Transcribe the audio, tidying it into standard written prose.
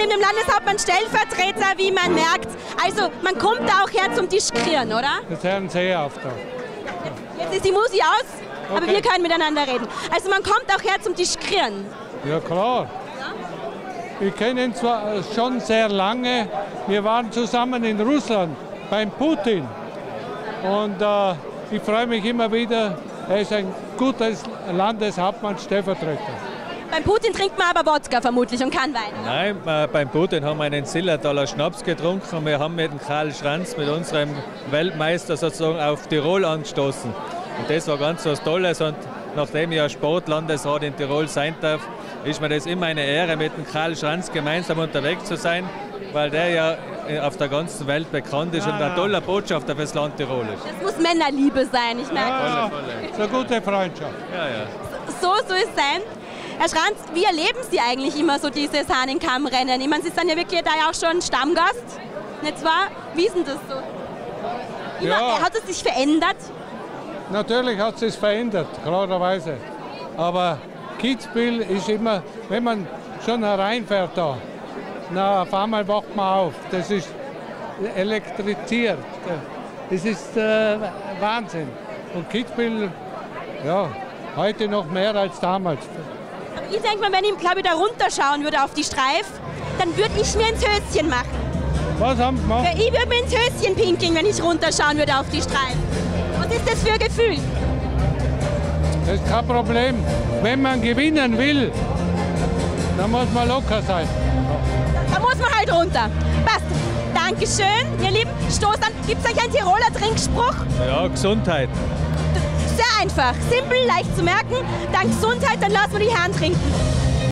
neben dem Landeshauptmann Stellvertreter, wie man merkt. Also man kommt da auch her zum Tischkrieren, oder? Das hören Sie auf da. Jetzt ist die Musik aus, aber Okay. wir können miteinander reden. Also man kommt auch her zum Tischkrieren. Ja klar. Wir kennen ihn zwar schon sehr lange. Wir waren zusammen in Russland beim Putin. Und ich freue mich immer wieder. Er ist ein gutes Landeshauptmann Stellvertreter. Beim Putin trinkt man aber Wodka vermutlich und kein Wein. Nein, beim Putin haben wir einen Zillertaler Schnaps getrunken und wir haben mit dem Karl Schranz, mit unserem Weltmeister sozusagen auf Tirol angestoßen. Und das war ganz was Tolles und nachdem ich ja Sportlandesrat in Tirol sein darf, ist mir das immer eine Ehre, mit dem Karl Schranz gemeinsam unterwegs zu sein, weil der ja auf der ganzen Welt bekannt ist und ein toller Botschafter fürs Land Tirol ist. Das muss Männerliebe sein, ich merke. Ja, das ist eine gute Freundschaft. Ja, ja. So ist es sein. Herr Schranz, wie erleben Sie eigentlich immer so dieses Hahnenkammrennen? Ich meine, Sie sind ja wirklich da ja auch schon Stammgast, nicht wahr? Wie ist denn das so? Ja. Hat es sich verändert? Natürlich hat es sich verändert, klarerweise. Aber Kitzbühel ist immer, wenn man schon hereinfährt da, na, auf einmal wacht man auf. Das ist elektriziert. Das ist Wahnsinn. Und Kitzbühel, ja, heute noch mehr als damals. Aber ich denke mal, wenn ich, glaube ich, da runterschauen würde auf die Streif, dann würde ich mir ins Höschen machen. Was haben Sie gemacht? Ja, ich würde mir ins Höschen pinkeln, wenn ich runterschauen würde auf die Streif. Was ist das für ein Gefühl? Das ist kein Problem. Wenn man gewinnen will, dann muss man locker sein. Da muss man halt runter. Passt. Dankeschön, ihr Lieben. Stoß an. Gibt es euch einen Tiroler Trinkspruch? Ja, Gesundheit. Sehr einfach. Simpel, leicht zu merken. Dank Gesundheit, dann lassen wir die Herren trinken.